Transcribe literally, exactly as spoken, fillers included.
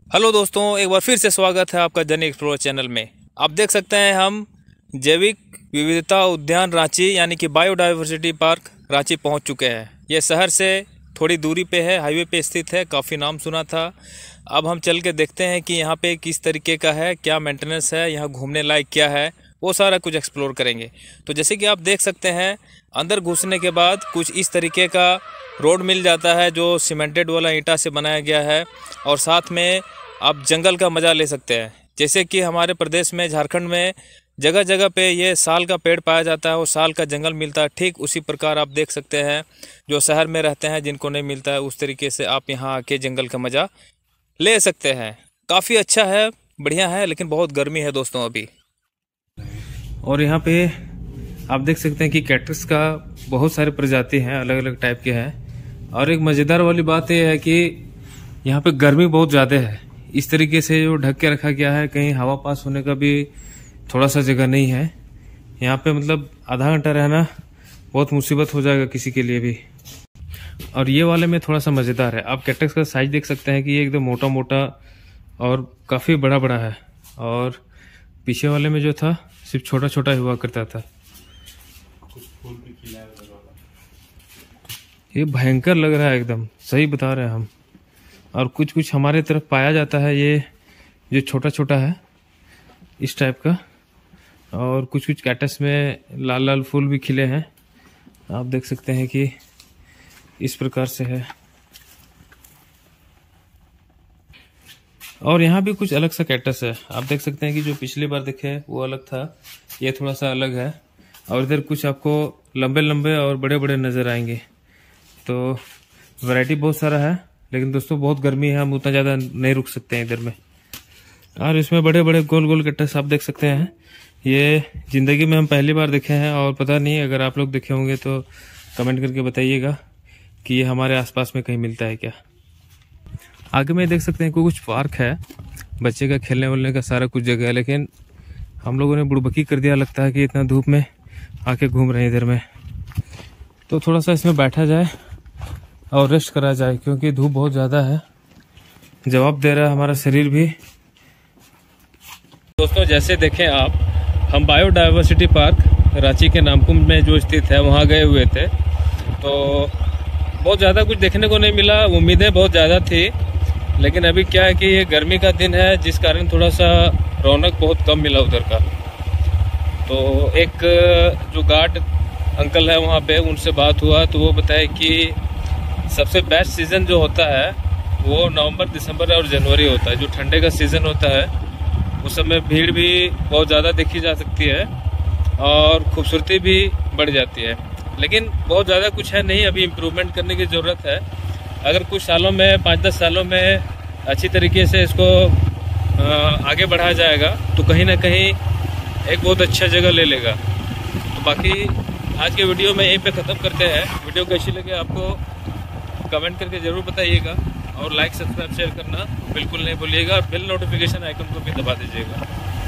Hello दोस्तों, एक बार फिर से स्वागत है आपका जर्नी एक्सप्लोरर चैनल में। आप देख सकते हैं हम जैविक विविधता उद्यान रांची यानी कि बायोडायवर्सिटी पार्क रांची पहुंच चुके हैं। ये शहर से थोड़ी दूरी पे है, हाईवे पे स्थित है। काफ़ी नाम सुना था। अब हम चल के देखते हैं कि यहाँ पे किस तरीके का है, क्या मेंटेनेंस है, यहाँ घूमने लायक क्या है, वो सारा कुछ एक्सप्लोर करेंगे। तो जैसे कि आप देख सकते हैं, अंदर घुसने के बाद कुछ इस तरीके का रोड मिल जाता है जो सीमेंटेड वाला ईंटा से बनाया गया है, और साथ में आप जंगल का मज़ा ले सकते हैं। जैसे कि हमारे प्रदेश में, झारखंड में जगह जगह पे ये साल का पेड़ पाया जाता है और साल का जंगल मिलता है, ठीक उसी प्रकार आप देख सकते हैं जो शहर में रहते हैं जिनको नहीं मिलता है, उस तरीके से आप यहाँ आके जंगल का मज़ा ले सकते हैं। काफ़ी अच्छा है, बढ़िया है, लेकिन बहुत गर्मी है दोस्तों अभी। और यहाँ पे आप देख सकते हैं कि कैक्टस का बहुत सारे प्रजाति हैं, अलग अलग टाइप के हैं। और एक मज़ेदार वाली बात यह है कि यहाँ पे गर्मी बहुत ज़्यादा है। इस तरीके से जो ढक के रखा गया है, कहीं हवा पास होने का भी थोड़ा सा जगह नहीं है यहाँ पे। मतलब आधा घंटा रहना बहुत मुसीबत हो जाएगा किसी के लिए भी। और ये वाले में थोड़ा सा मज़ेदार है, आप कैक्टस का साइज देख सकते हैं कि ये एकदम मोटा मोटा और काफ़ी बड़ा बड़ा है। और पीछे वाले में जो था सिर्फ छोटा छोटा हुआ करता था। ये भयंकर लग रहा है, एकदम सही बता रहे हैं हम। और कुछ कुछ हमारे तरफ पाया जाता है, ये जो छोटा छोटा है इस टाइप का। और कुछ कुछ कैक्टस में लाल लाल फूल भी खिले हैं, आप देख सकते हैं कि इस प्रकार से है। और यहाँ भी कुछ अलग सा कैक्टस है, आप देख सकते हैं कि जो पिछली बार देखे वो अलग था, ये थोड़ा सा अलग है। और इधर कुछ आपको लंबे लंबे और बड़े बड़े नज़र आएंगे। तो वैरायटी बहुत सारा है, लेकिन दोस्तों बहुत गर्मी है, हम उतना ज़्यादा नहीं रुक सकते हैं इधर में। और इसमें बड़े बड़े गोल गोल कैक्टस आप देख सकते हैं, ये ज़िंदगी में हम पहली बार देखे हैं। और पता नहीं, अगर आप लोग देखे होंगे तो कमेंट करके बताइएगा कि ये हमारे आसपास में कहीं मिलता है क्या। आगे में देख सकते हैं कि कुछ पार्क है, बच्चे का खेलने वलने का सारा कुछ जगह है, लेकिन हम लोगों ने बुड़बकी कर दिया। लगता है कि इतना धूप में आके घूम रहे हैं इधर में, तो थोड़ा सा इसमें बैठा जाए और रेस्ट करा जाए, क्योंकि धूप बहुत ज़्यादा है, जवाब दे रहा है हमारा शरीर भी। दोस्तों जैसे देखें आप, हम बायोडायवर्सिटी पार्क रांची के नामकुम में जो स्थित है वहाँ गए हुए थे, तो बहुत ज़्यादा कुछ देखने को नहीं मिला। उम्मीदें बहुत ज़्यादा थी, लेकिन अभी क्या है कि ये गर्मी का दिन है, जिस कारण थोड़ा सा रौनक बहुत कम मिला उधर का। तो एक जो गार्ड अंकल है वहाँ पे, उनसे बात हुआ तो वो बताए कि सबसे बेस्ट सीज़न जो होता है वो नवंबर, दिसंबर और जनवरी होता है। जो ठंडे का सीज़न होता है उस समय भीड़ भी बहुत ज़्यादा देखी जा सकती है और खूबसूरती भी बढ़ जाती है, लेकिन बहुत ज़्यादा कुछ है नहीं, अभी इम्प्रूवमेंट करने की ज़रूरत है। अगर कुछ सालों में, पाँच दस सालों में अच्छी तरीके से इसको आगे बढ़ाया जाएगा तो कहीं ना कहीं एक बहुत अच्छा जगह ले लेगा। तो बाकी आज के वीडियो में यहीं पे ख़त्म करते हैं। वीडियो कैसी लगे आपको कमेंट करके ज़रूर बताइएगा, और लाइक सब्सक्राइब शेयर करना बिल्कुल नहीं भूलिएगा, और बेल नोटिफिकेशन आइकन को भी दबा दीजिएगा।